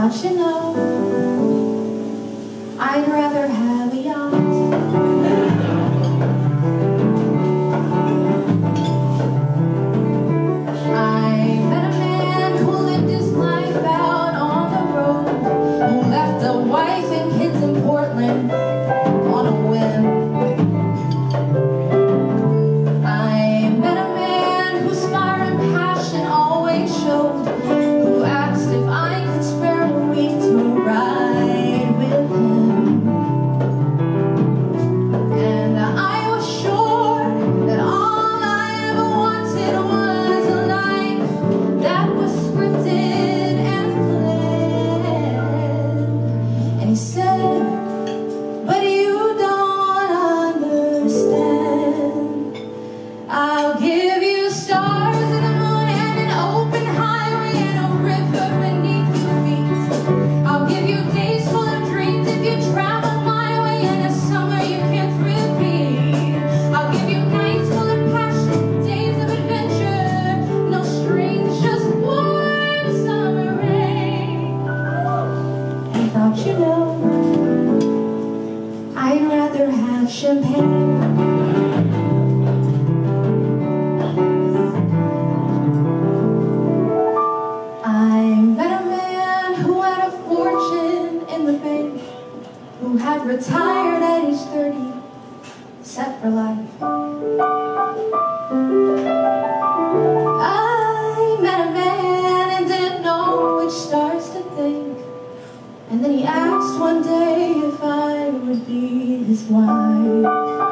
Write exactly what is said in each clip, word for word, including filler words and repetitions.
thought, you know, I'd rather have a yacht. I met a man who lived his life out on the road, who left a wife and kids in Portland on a whim. I met a man whose fire and passion always showed, who asked if I could spare a week to ride with him. And I was sure that all I ever wanted was a life that was scripted and planned. And he said, but you don't understand. I'll give you stars and the moon and an open highway and a river beneath your feet. I'll give you days full of dreams if you travel my way, and a summer you can't repeat. I'll give you nights full of passion, days of adventure, no strings, just warm summer rain. And I thought, you know, I'd rather have champagne. Who had retired at age thirty, set for life. I met a man and didn't know which stars to thank. And then he asked one day if I would be his wife.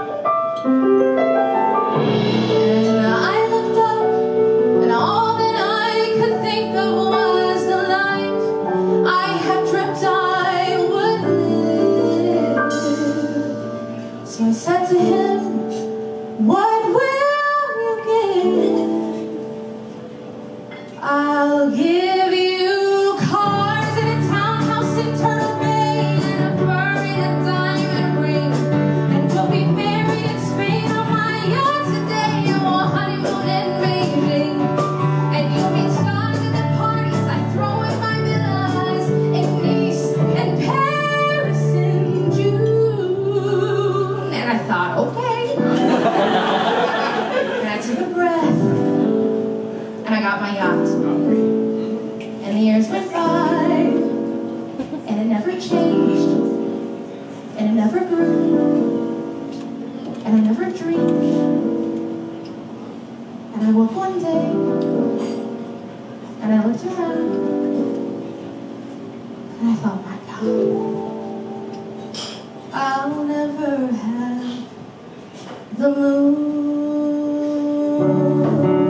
And I looked up, and all that I could think of was the life I had dreamt I would live. So I said to him, what will you give? I'll give you cars and a townhouse in Turtle Bay and a bird and a diamond ring. And we'll be married in Spain on my yacht today, and we'll honeymoon in Beijing. And you'll meet stars at the parties I throw in my villas in Nice and Paris in June. And I thought, okay. And I took a breath, and I got my yacht. And the years went by, and it never changed, and it never grew, and I never dreamed. And I woke one day, and I looked around, and I thought, my God, I'll never have the moon.